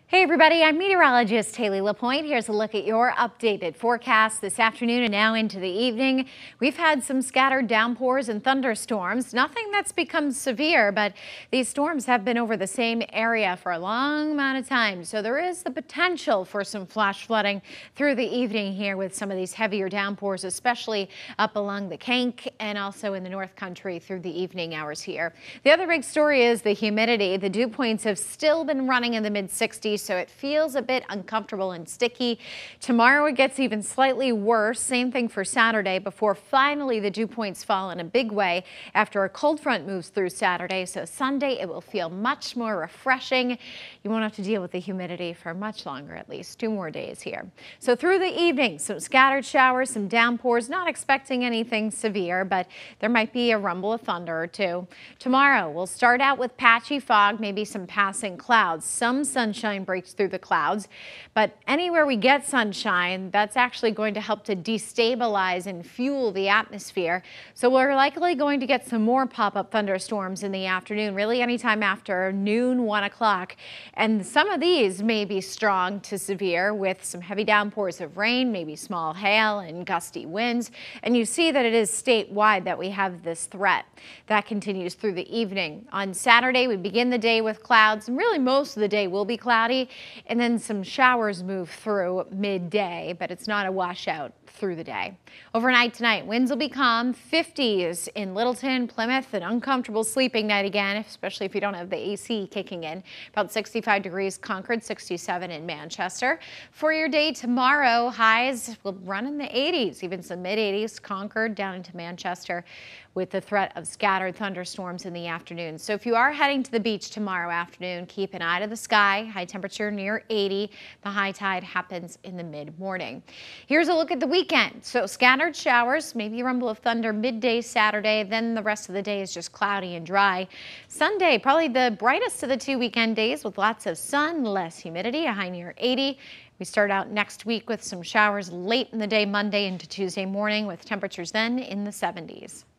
Hey everybody, I'm meteorologist Haley LaPointe. Here's a look at your updated forecast this afternoon and now into the evening. We've had some scattered downpours and thunderstorms. Nothing that's become severe, but these storms have been over the same area for a long amount of time. So there is the potential for some flash flooding through the evening here with some of these heavier downpours, especially up along the Kank and also in the North Country through the evening hours here. The other big story is the humidity. The dew points have still been running in the mid-60s. So it feels a bit uncomfortable and sticky. Tomorrow it gets even slightly worse. Same thing for Saturday before finally the dew points fall in a big way after a cold front moves through Saturday. So Sunday it will feel much more refreshing. You won't have to deal with the humidity for much longer, at least 2 more days here. So through the evening, some scattered showers, some downpours, not expecting anything severe, but there might be a rumble of thunder or two. Tomorrow we'll start out with patchy fog, maybe some passing clouds, some sunshine breaks through the clouds, but anywhere we get sunshine, that's actually going to help to destabilize and fuel the atmosphere. So we're likely going to get some more pop-up thunderstorms in the afternoon, really anytime after noon, 1 o'clock. And some of these may be strong to severe with some heavy downpours of rain, maybe small hail and gusty winds. And you see that it is statewide that we have this threat. That continues through the evening. On Saturday, we begin the day with clouds, and really most of the day will be cloudy. And then some showers move through midday, but it's not a washout through the day. Overnight tonight, winds will be calm, 50s in Littleton, Plymouth, an uncomfortable sleeping night again, especially if you don't have the AC kicking in. About 65 degrees Concord, 67 in Manchester. For your day tomorrow, highs will run in the 80s, even some mid-80s Concord down into Manchester, with the threat of scattered thunderstorms in the afternoon. So if you are heading to the beach tomorrow afternoon, keep an eye to the sky. High temperature near 80. The high tide happens in the mid-morning. Here's a look at the weekend. So scattered showers, maybe a rumble of thunder midday Saturday. Then the rest of the day is just cloudy and dry. Sunday, probably the brightest of the 2 weekend days with lots of sun, less humidity, a high near 80. We start out next week with some showers late in the day Monday into Tuesday morning with temperatures then in the 70s.